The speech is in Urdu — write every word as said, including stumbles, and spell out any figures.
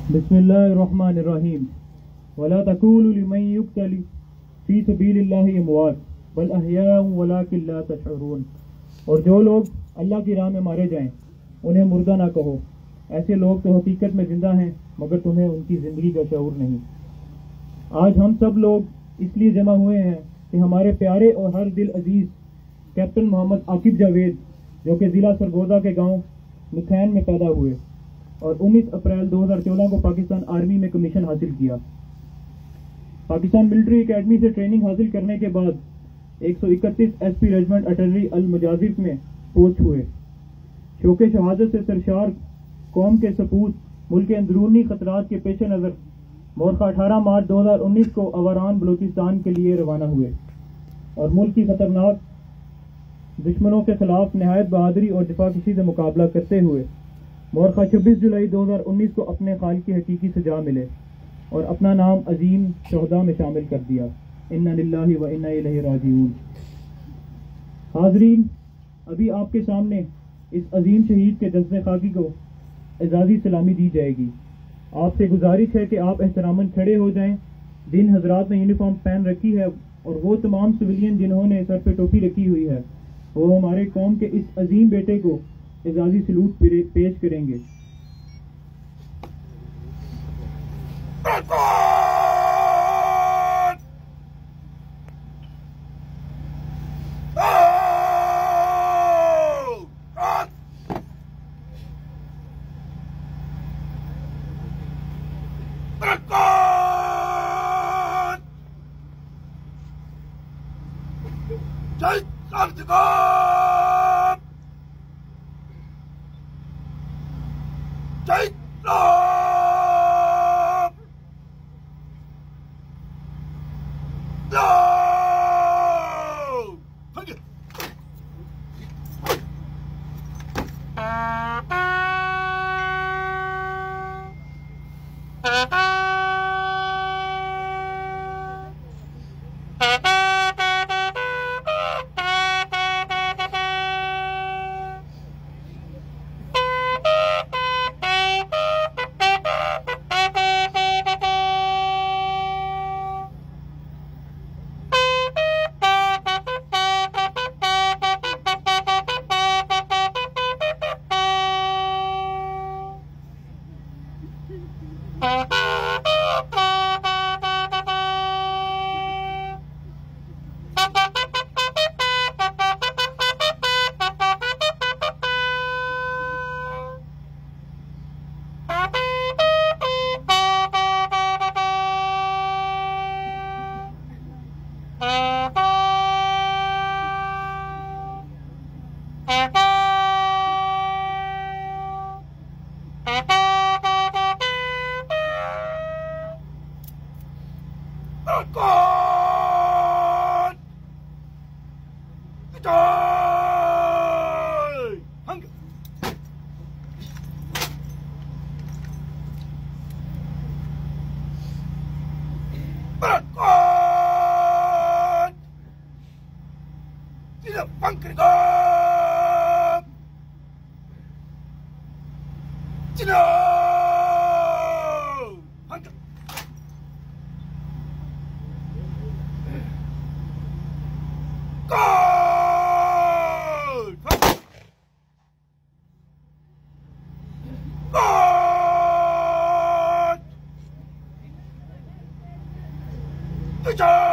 بسم اللہ الرحمن الرحیم ولا تقولوا لمن يقتل فی سبیل اللہ اموات بل احیاء ولکن لا تشعرون. اور جو لوگ اللہ کی راہ میں مارے جائیں انہیں مردہ نہ کہو، ایسے لوگ تو حقیقت میں زندہ ہیں مگر تمہیں ان کی زندگی کا شعور نہیں. آج ہم سب لوگ اس لیے جمع ہوئے ہیں کہ ہمارے پیارے اور ہر دل عزیز کیپٹن محمد عاقب جاوید جو کہ ضلع سرگودا کے گاؤں مکھین میں پیدا ہوئے اور انیس اپریل دو ہزار چودہ کو پاکستان آرمی میں کمیشن حاصل کیا. پاکستان ملٹری اکیڈمی سے ٹریننگ حاصل کرنے کے بعد ایک سو اکتیس ایس پی ریجمنٹ اٹرری المجازف میں پوسٹ ہوئے. شوق شہادت سے سرشار قوم کے سپوت ملک کے اندرونی خطرات کے پیش نظر مورخہ اٹھارہ مارچ دو ہزار انیس کو اوران بلوچستان کے لیے روانہ ہوئے اور ملک کی خطرناک دشمنوں کے خلاف نہایت بہادری اور دفاع کشی سے مقابلہ کرتے ہوئے مورخہ چھبیس جولائی دو ہزار انیس کو اپنے خالق کی حقیقی سجا ملے اور اپنا نام عظیم شہداء میں شامل کر دیا. انا للہ و انا الیہ راجعون. حاضرین، ابھی آپ کے سامنے اس عظیم شہید کے جسد خاکی کو اعزازی سلامی دی جائے گی. آپ سے گزارش ہے کہ آپ احتراماً کھڑے ہو جائیں. جن حضرات نے یونیفارم پہن رکھی ہے اور وہ تمام سویلین جنہوں نے سر پہ ٹوپی رکھی ہوئی ہے وہ ہمارے قوم کے اس عظیم بیٹے کو اعزازی سلوٹ پیش کریں گے. Charge!